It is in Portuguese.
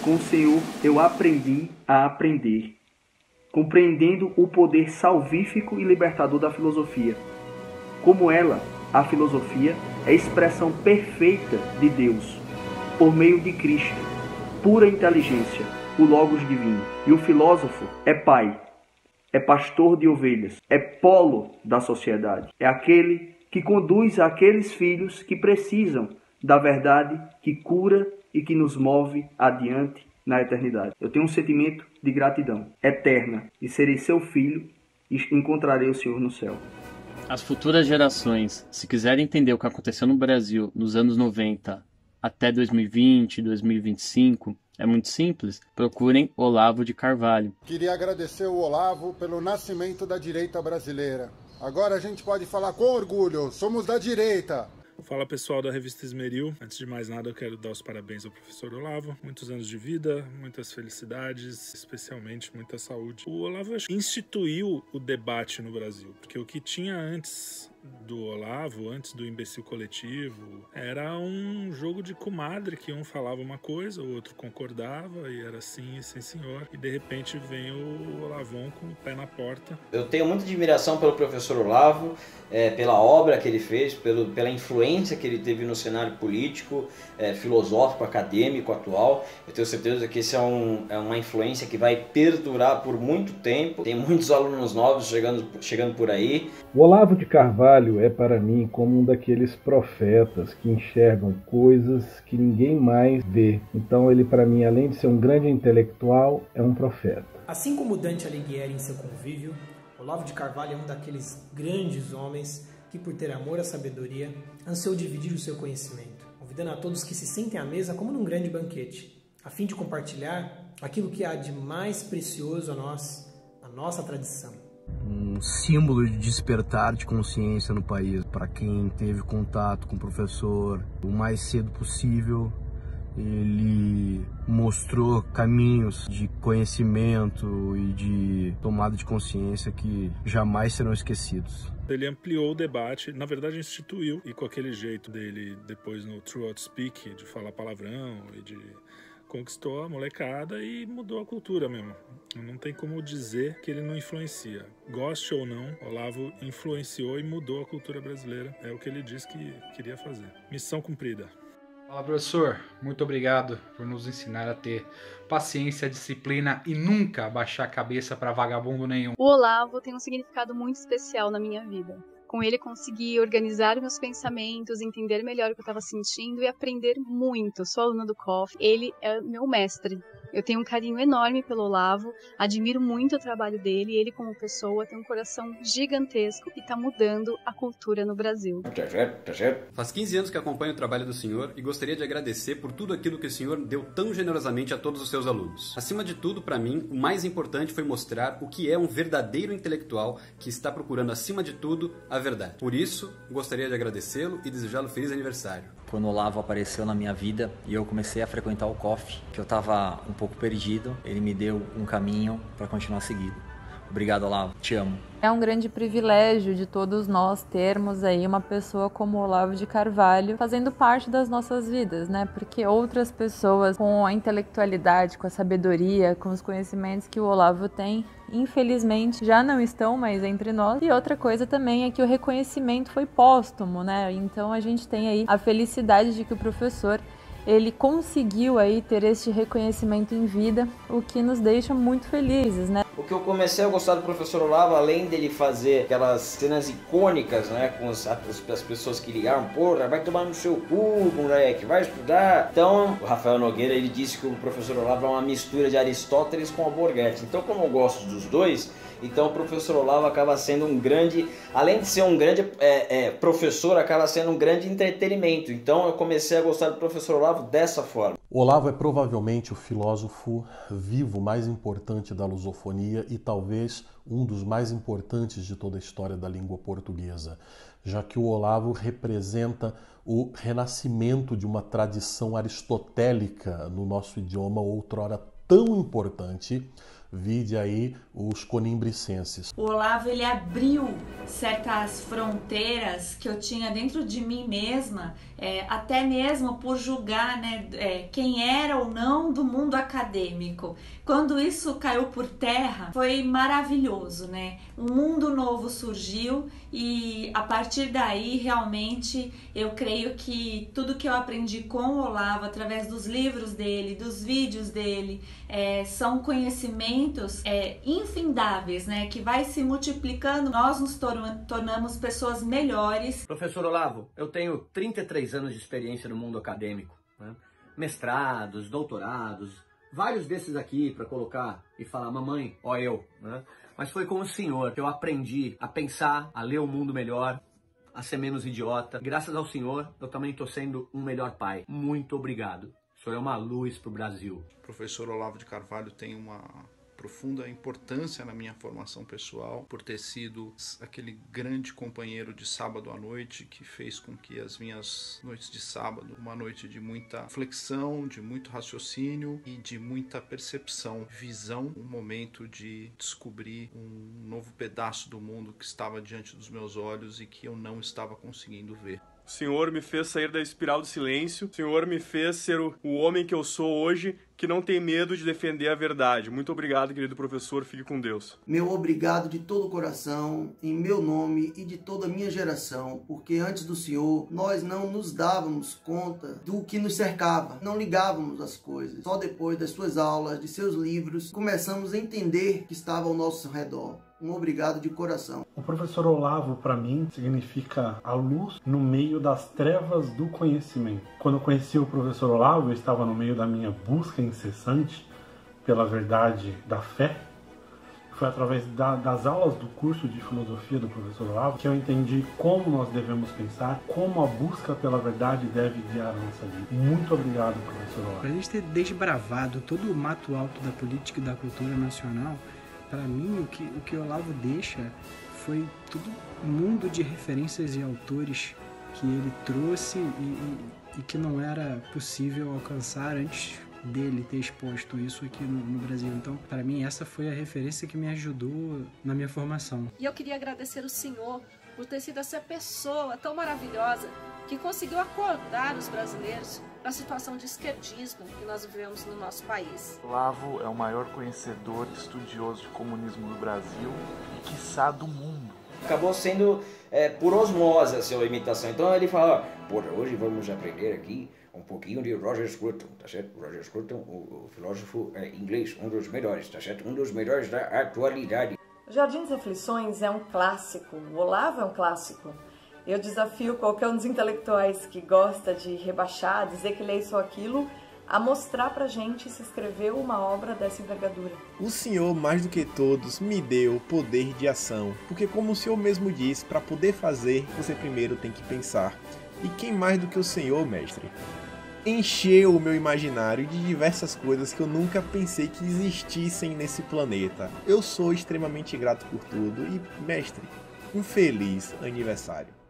Com o Senhor eu aprendi a aprender, compreendendo o poder salvífico e libertador da filosofia. Como ela, a filosofia é expressão perfeita de Deus, por meio de Cristo, pura inteligência, o Logos divino. E o filósofo é pai, é pastor de ovelhas, é polo da sociedade, é aquele que conduz aqueles filhos que precisam da verdade que cura e que nos move adiante na eternidade. Eu tenho um sentimento de gratidão eterna e serei seu filho e encontrarei o Senhor no céu. As futuras gerações, se quiserem entender o que aconteceu no Brasil nos anos 90 até 2020, 2025, é muito simples, procurem Olavo de Carvalho. Queria agradecer o Olavo pelo nascimento da direita brasileira. Agora a gente pode falar com orgulho, somos da direita. Fala pessoal da revista Esmeril, antes de mais nada eu quero dar os parabéns ao professor Olavo, muitos anos de vida, muitas felicidades, especialmente muita saúde. O Olavo instituiu o debate no Brasil, porque o que tinha antes do Olavo, antes do imbecil coletivo, era um jogo de comadre que um falava uma coisa, o outro concordava e era assim e sim senhor, e de repente vem o Olavão com o pé na porta. Eu tenho muita admiração pelo professor Olavo, pela obra que ele fez, pela influência que ele teve no cenário político, filosófico, acadêmico atual. Eu tenho certeza que esse é uma influência que vai perdurar por muito tempo. Tem muitos alunos novos chegando por aí. O Olavo de Carvalho é para mim como um daqueles profetas que enxergam coisas que ninguém mais vê. Então ele para mim, além de ser um grande intelectual, é um profeta. Assim como Dante Alighieri em seu Convívio, Olavo de Carvalho é um daqueles grandes homens que, por ter amor à sabedoria, ansiou dividir o seu conhecimento, convidando a todos que se sentem à mesa como num grande banquete, a fim de compartilhar aquilo que há de mais precioso a nós, a nossa tradição. Um símbolo de despertar de consciência no país. Para quem teve contato com o professor o mais cedo possível, ele mostrou caminhos de conhecimento e de tomada de consciência que jamais serão esquecidos. Ele ampliou o debate, na verdade instituiu, e com aquele jeito dele depois no True Outspeak, de falar palavrão e de... conquistou a molecada e mudou a cultura mesmo. Não tem como dizer que ele não influencia. Goste ou não, Olavo influenciou e mudou a cultura brasileira. É o que ele disse que queria fazer. Missão cumprida. Fala, professor. Muito obrigado por nos ensinar a ter paciência, disciplina e nunca baixar a cabeça para vagabundo nenhum. O Olavo tem um significado muito especial na minha vida. Com ele consegui organizar meus pensamentos, entender melhor o que eu estava sentindo e aprender muito. Sou aluna do COF, ele é meu mestre. Eu tenho um carinho enorme pelo Olavo, admiro muito o trabalho dele, ele como pessoa tem um coração gigantesco e está mudando a cultura no Brasil. Faz 15 anos que acompanho o trabalho do senhor e gostaria de agradecer por tudo aquilo que o senhor deu tão generosamente a todos os seus alunos. Acima de tudo, para mim, o mais importante foi mostrar o que é um verdadeiro intelectual que está procurando, acima de tudo, a verdade. Por isso, gostaria de agradecê-lo e desejá-lo feliz aniversário. Quando o Olavo apareceu na minha vida e eu comecei a frequentar o COF, que eu estava um pouco perdido, ele me deu um caminho para continuar seguindo. Obrigado, Olavo. Te amo. É um grande privilégio de todos nós termos aí uma pessoa como o Olavo de Carvalho fazendo parte das nossas vidas, né? Porque outras pessoas com a intelectualidade, com a sabedoria, com os conhecimentos que o Olavo tem, infelizmente já não estão mais entre nós. E outra coisa também é que o reconhecimento foi póstumo, né? Então a gente tem aí a felicidade de que o professor ele conseguiu aí ter este reconhecimento em vida, o que nos deixa muito felizes, né? O que eu comecei a gostar do professor Olavo, além dele fazer aquelas cenas icônicas, né, com as pessoas que ligaram, porra, vai tomar no seu cu, moleque, vai estudar. Então, o Rafael Nogueira, ele disse que o professor Olavo é uma mistura de Aristóteles com Alborguete. Então, como eu gosto dos dois, então o professor Olavo acaba sendo um grande, além de ser um grande professor, acaba sendo um grande entretenimento. Então eu comecei a gostar do professor Olavo dessa forma. Olavo é provavelmente o filósofo vivo mais importante da lusofonia e talvez um dos mais importantes de toda a história da língua portuguesa, já que o Olavo representa o renascimento de uma tradição aristotélica no nosso idioma, outrora tão importante, Vide aí os conimbricenses. O Olavo, ele abriu certas fronteiras que eu tinha dentro de mim mesma, até mesmo por julgar, né, quem era ou não do mundo acadêmico. Quando isso caiu por terra, foi maravilhoso, né? Um mundo novo surgiu e a partir daí, realmente, eu creio que tudo que eu aprendi com o Olavo, através dos livros dele, dos vídeos dele, são conhecimentos infindáveis, né? Que vai se multiplicando, nós nos tornamos pessoas melhores. Professor Olavo, eu tenho 33 anos de experiência no mundo acadêmico, né? Mestrados, doutorados, vários desses aqui para colocar e falar, mamãe, ó eu, né? Mas foi com o senhor que eu aprendi a pensar, a ler o mundo melhor, a ser menos idiota. Graças ao senhor, eu também estou sendo um melhor pai. Muito obrigado. O senhor é uma luz para o Brasil. O professor Olavo de Carvalho tem uma profunda importância na minha formação pessoal, por ter sido aquele grande companheiro de sábado à noite que fez com que as minhas noites de sábado, uma noite de muita reflexão, de muito raciocínio e de muita percepção, visão, um momento de descobrir um novo pedaço do mundo que estava diante dos meus olhos e que eu não estava conseguindo ver. O Senhor me fez sair da espiral do silêncio. O Senhor me fez ser o homem que eu sou hoje, que não tem medo de defender a verdade. Muito obrigado, querido professor. Fique com Deus. Meu obrigado de todo o coração, em meu nome e de toda a minha geração, porque antes do Senhor, nós não nos dávamos conta do que nos cercava. Não ligávamos as coisas. Só depois das suas aulas, de seus livros, começamos a entender que estava ao nosso redor. Um obrigado de coração. O professor Olavo, para mim, significa a luz no meio das trevas do conhecimento. Quando eu conheci o professor Olavo, eu estava no meio da minha busca incessante pela verdade da fé. Foi através das aulas do curso de filosofia do professor Olavo que eu entendi como nós devemos pensar, como a busca pela verdade deve guiar a nossa vida. Muito obrigado, professor Olavo. Para a gente ter desbravado todo o mato alto da política e da cultura nacional, para mim, o que o Olavo deixa foi todo um mundo de referências e autores que ele trouxe e que não era possível alcançar antes dele ter exposto isso aqui no Brasil. Então, para mim, essa foi a referência que me ajudou na minha formação. E eu queria agradecer o senhor por ter sido essa pessoa tão maravilhosa que conseguiu acordar os brasileiros para a situação de esquerdismo que nós vivemos no nosso país. Olavo é o maior conhecedor e estudioso de comunismo do Brasil e, quiçá, do mundo. Acabou sendo por osmose a sua imitação. Então ele fala, hoje vamos aprender aqui um pouquinho de Roger Scruton, tá certo? Roger Scruton, o filósofo inglês, um dos melhores, tá certo? Um dos melhores da atualidade. Jardim das Aflições é um clássico, o Olavo é um clássico. Eu desafio qualquer um dos intelectuais que gosta de rebaixar, dizer que lê isso ou aquilo, a mostrar pra gente se escreveu uma obra dessa envergadura. O Senhor, mais do que todos, me deu poder de ação, porque como o Senhor mesmo diz, para poder fazer, você primeiro tem que pensar. E quem mais do que o Senhor, mestre? Encheu o meu imaginário de diversas coisas que eu nunca pensei que existissem nesse planeta. Eu sou extremamente grato por tudo e, mestre, um feliz aniversário.